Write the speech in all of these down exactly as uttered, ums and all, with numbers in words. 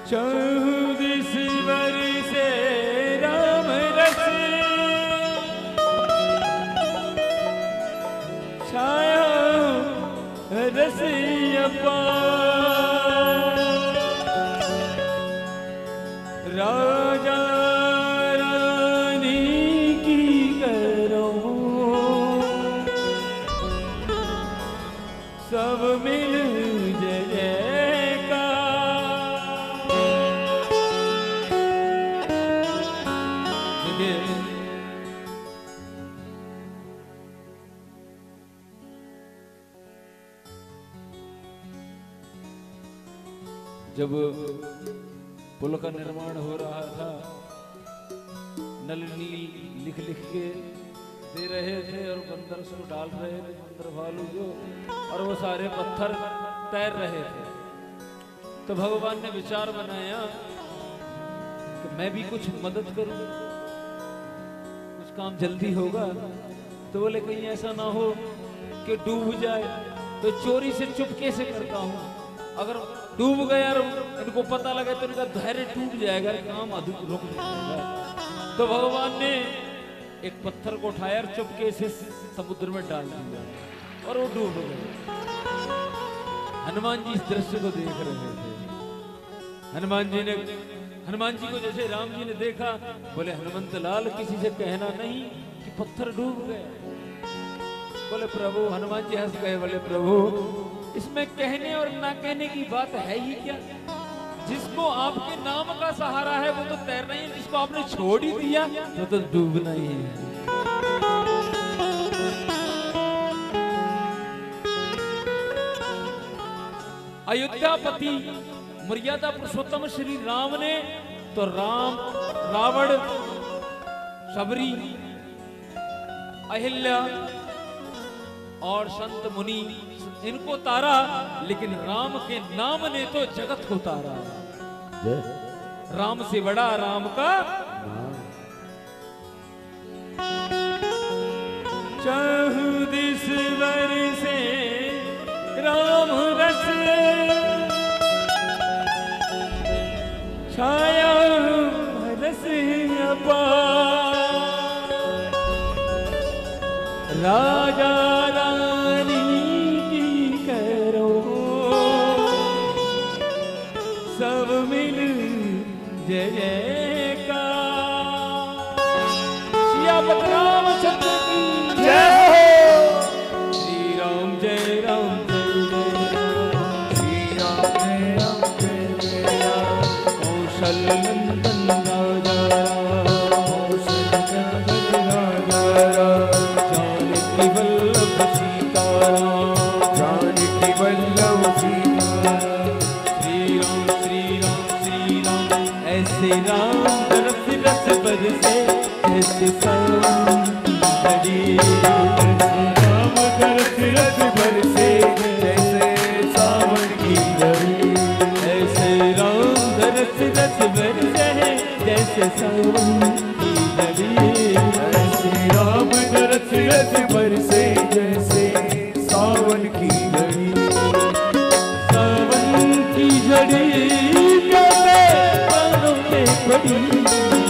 चौदिस वर्षे राम रस छाया रस अपार राजा रानी की करो सब मिल जयका। जब पुल का निर्माण हो रहा था, नल नील लिख लिख के दे रहे थे और बंदर उसको डाल रहे थे, बंदर भालू जो, और वो सारे पत्थर तैर रहे थे। तो भगवान ने विचार बनाया कि मैं भी कुछ मदद करूं, कुछ काम जल्दी होगा। तो बोले कहीं ऐसा ना हो कि डूब जाए, तो चोरी से चुपके से करता हूं। अगर डूब गया और इनको पता लगे तो इनका धैर्य टूट जाएगा, काम अधिक रुक जाएगा। तो भगवान ने एक पत्थर को उठाया और चुपके से समुद्र में डाल दिया और वो डूब गए। हनुमान जी इस दृश्य को देख रहे थे। हनुमान जी ने हनुमान जी को जैसे राम जी ने देखा, बोले हनुमंत लाल किसी से कहना नहीं कि पत्थर डूब गए। बोले प्रभु, हनुमान जी हंस गए, बोले प्रभु इसमें कहने और ना कहने की बात है ही क्या। जिसको आपके नाम का सहारा है वो तो तैरना ही है, जिसको आपने छोड़ ही दिया वो तो डूबना ही है। अयोध्यापति मर्यादा पुरुषोत्तम श्री राम ने तो राम रावण शबरी अहिल्या और संत मुनि इनको तारा, लेकिन राम के नाम ने तो जगत को तारा। राम से बड़ा राम का चौदिस वर्षे राम रस छाया रस अपार राजा रानी की करो सब मिल जय जयका। सियापत रामचंद्र की जय हो। श्री राम जय राम जय राम, श्री राम जय राम जय राम। कौशल नंदन राजा राम, कौशल नंदन राजा राम। जानकी वल्लभ सीताराम, जानकी वल्लभ सीताराम। श्री राम श्री राम श्री राम। ऐसे राम रस रस बरसे जैसे सावन की घड़ी। राम रस रस बरसे जैसे सावन की घड़ी। ऐसे राम रस रस बरसे जैसे सावन की घड़ी। ऐसे राम रस रस बरसे जैसे सावन की घड़ी। सावन की घड़ी प्राणों पे पड़ी।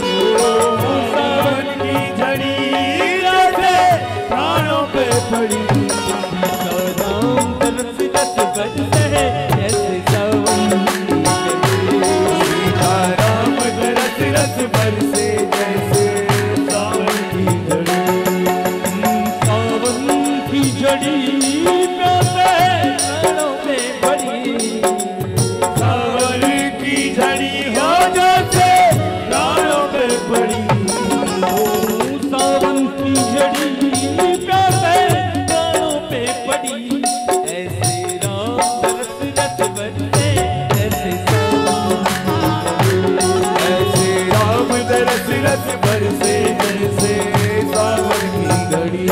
सावन की झड़ी प्राणों पे पड़ी। राम रस रस बरसे जैसे सावन की घड़ी। राम रस रस बरसे जैसे सावन की घड़ी। सावन की झड़ी प्राणों पे पड़ी। सावन की झड़ी हो जैसे प्राणों पे पड़ी। सावन की झड़ी प्राणों पे पड़ी। ऐसे राम रस रस बरसे जैसे सावन की घड़ी। ऐसे राम रस रस बरसे जैसे सावन की घड़ी।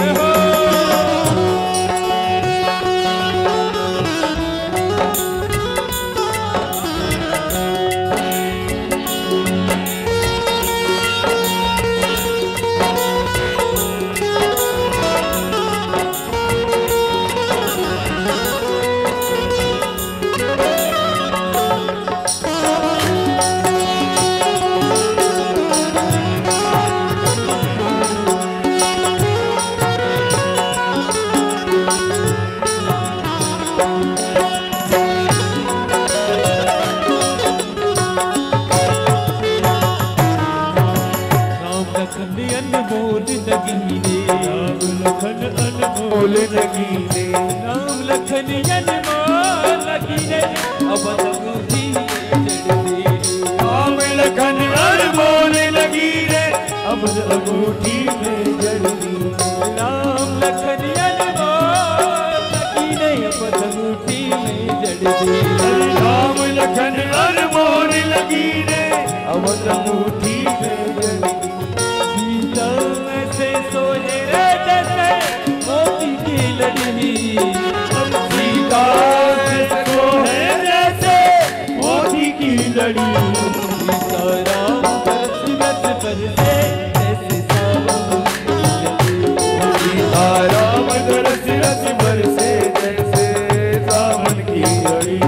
अनमोल नगीने, राम लखन अनमोल नगीने, अवध अंगूठी जड़ती। राम लखन अनमोल नगीने, अवध अंगूठी में जड़ती। राम लखन अनमोल नगीने, अवध अंगूठी में जड़ती। राम लखन अनमोल नगीने, अवध अंगूठी में जड़ती। सीता से सोहे रे जैसे मोती की लड़ी, सीता से सोहे जैसे मोती की लड़ी। सीता राम बरस बरस बरसे जैसे सावन की जड़ी। सीता राम रस रस बरसे जैसे सावन की जड़ी।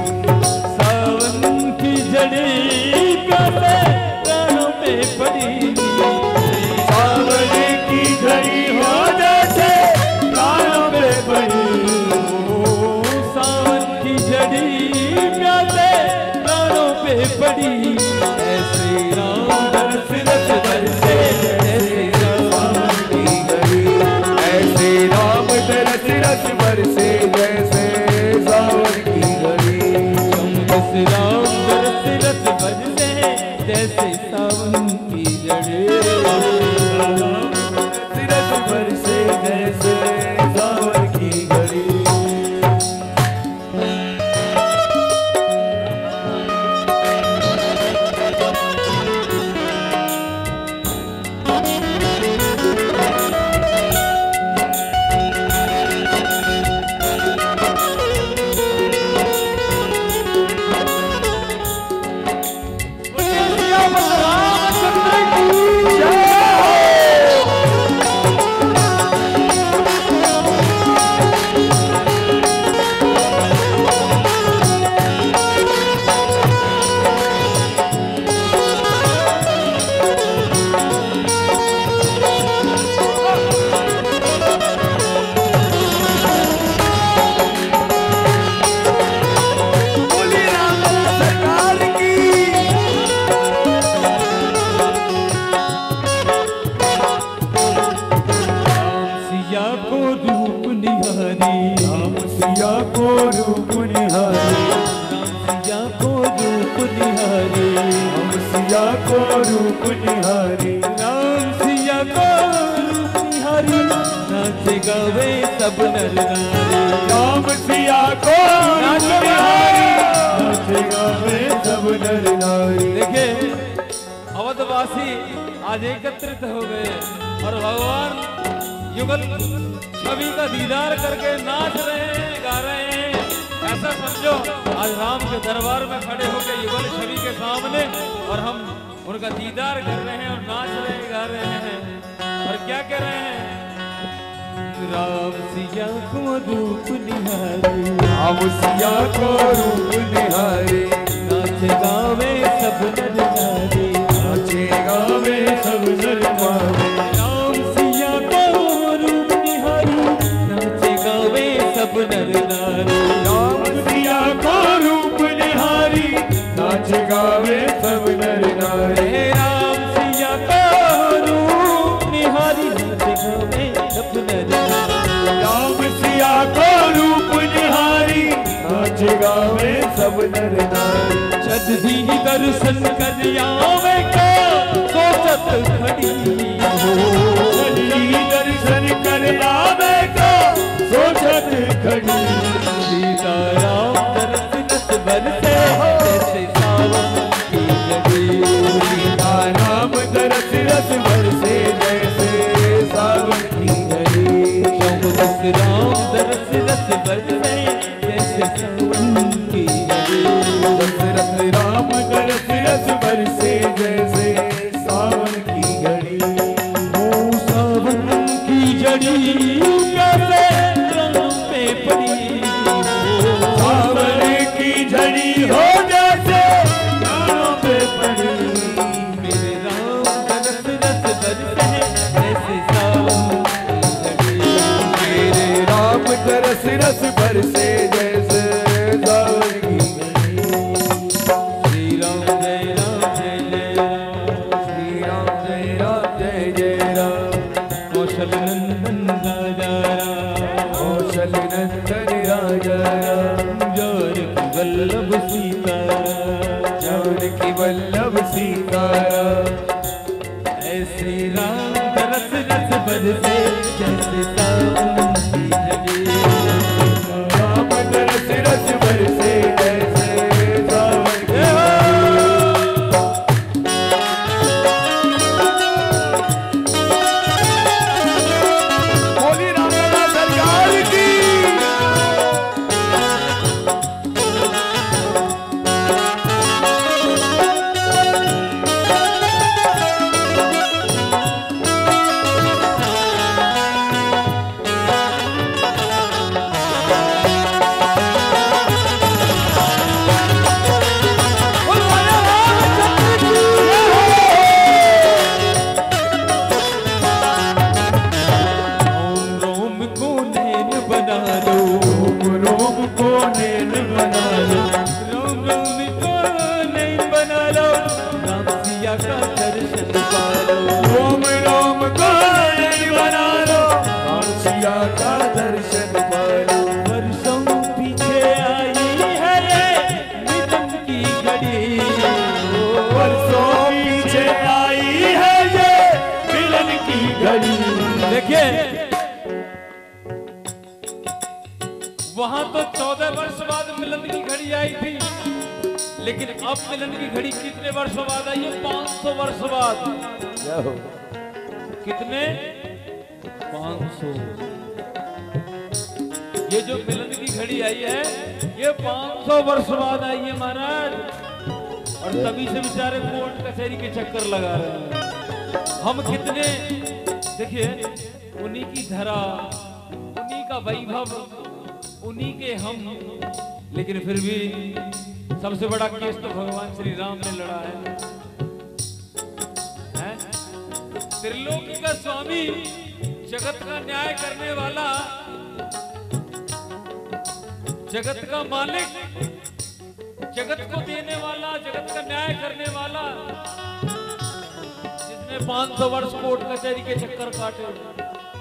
सावन की जड़ी कैसे प्राणों पे पड़ी, सावन की झड़ी हो जैसे प्राणों पे पड़ी। सावन की जड़ी प्यासे प्राणों पे पड़ी। ऐसे राम रस रस बरसे जैसे सावन की जड़ी। ऐसे राम रस रस बरसे जैसे सावन की जड़ी। बस राम रस रस बरसे जैसे सावन की जड़ी। रस बरसे जैसे सावन की घड़ी। गावे सब नर नारी। राम सिया को नाच गावे सब नर नारी। देखिए अवधवासी आज एकत्रित हो गए और भगवान युगल छवि का दीदार करके नाच रहे हैं, गा रहे हैं। ऐसा समझो आज राम के दरबार में खड़े होकर युगल छवि के सामने और हम उनका दीदार कर रहे हैं और नाच रहे हैं, गा रहे हैं। और क्या कह रहे हैं? राम सिया को रूप निहारे, राम सिया को रूप निहारे। नाच गावे सब नर नारी, नाचे गावे सब नर नारी। राम सिया को रूप निहारे, नाच गावे सब नर नारी। राम सिया को रूप निहारी, नाच गावे सब नर नारी। राम सिया को रूप निहारी, नाच गावे सब नर नारी। राम सिया को रूप निहारी, नाच गावे सब नर नारी। जदि दर्शन कर आवे को सोचत खड़ी हो, जदि दर्शन कर आवे को सोचत खड़ी। सीता राम रस रस बरसे जैसे सावन की जड़ी। सीता राम रस रस बरसे जैसे सावन की घड़ी। दस राम रस रस बरसे जैसे सावन की जड़ी। दशरथ राम रस रस बरसे जैसे सावन की घड़ी। हो सावन की जड़ी कैसे प्राणों पे पड़ी, सावन की झड़ी हो जैसे प्राणों पे पड़ी। मेरे राम रस रस बरसे जैसे सावन की जड़ी। मेरे राम रस रस बरसे जैसे सावन की घड़ी। श्री राम जय राम जय जय राम। जानकी वल्लभ सीताराम। ऐसे राम रस रस बरसे जैसे सावन की झड़ी। राम रस रस बरसे जैसे सावन की। बोली राम सरकार की। वहां तो चौदह वर्ष बाद मिलन की घड़ी आई थी, लेकिन अब मिलन की घड़ी कितने वर्ष बाद आई है? पांच सौ वर्ष बाद। कितने? पांच सौ। ये जो मिलन की घड़ी आई है ये पांच सौ वर्ष बाद आई है महाराज, और तभी से बेचारे कोर्ट कचहरी के चक्कर लगा रहे हैं। हम कितने देखिए, उन्हीं की धरा, उन्हीं का वैभव, उन्हीं के हम, लेकिन फिर भी सबसे बड़ा केस तो भगवान श्री राम ने लड़ा है, है? त्रिलोकी का स्वामी, जगत का न्याय करने वाला, जगत का मालिक, जगत को देने वाला, जगत का न्याय करने वाला, जिसने पांच सौ वर्ष कोर्ट कचहरी के चक्कर काटे।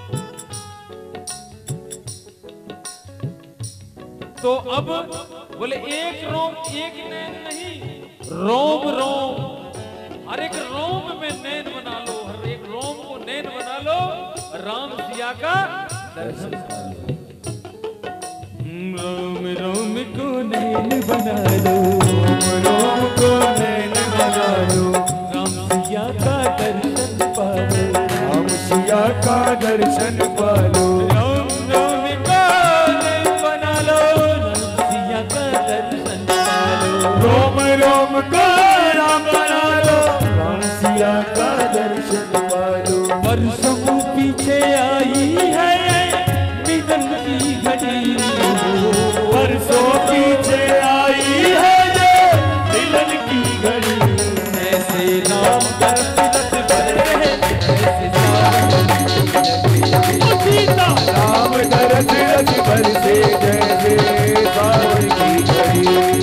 तो अब बोले एक रोम एक नैन नहीं, रोम रोम, हर एक रोम में नैन बना लो, हर एक रोम को नैन बना लो, राम सिया का दर्शन कर लो। रोम रोम को नैन बना लो, रोम को नैन बना लो, राम सिया का दर्शन पालो, राम सिया का दर्शन पालो। रोम रोम को नैन बना लो, रोम रोम को राम बना लो, राम सिया का दर्शन पालो। वर्षों पीछे आई है मिलन की घड़ी, वर्षों पीछे आई है मिलन की घड़ी। ऐसे राम दरस बरसे ऐसे राम दरस रस बरसे जैसे सावन की घड़ी।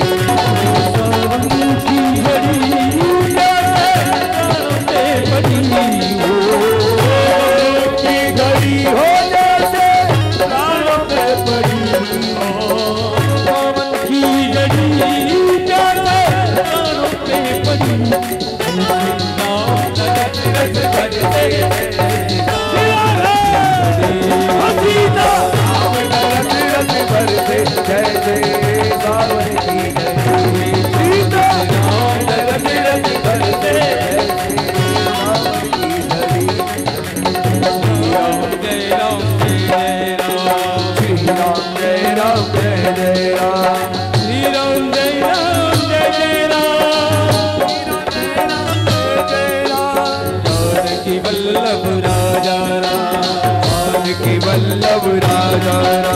वल्लभ राजा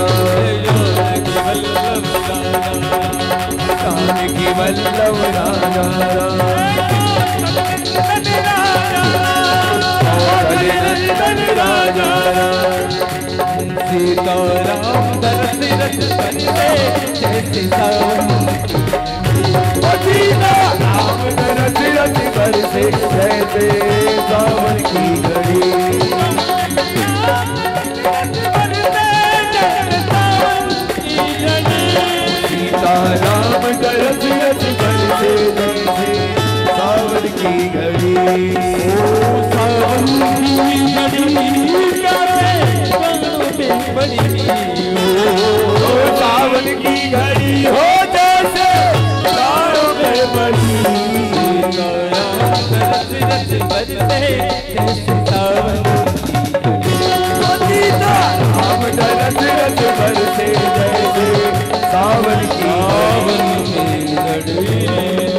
जानकी वल्लभ राजा राजा सीताराम दरस रस बरसे जैसे सावन राम दरस रस बरसे जैसे सावन की घड़ी। सीताराम दरस रस बरसे जैसे सावन की घड़ी बड़ी, सावन की घड़ी हो जैसे तारों में बड़ी, रच रच बजते जैसे सावन हम रच रच बरसे जैसे सावन की सावन की घड़ी।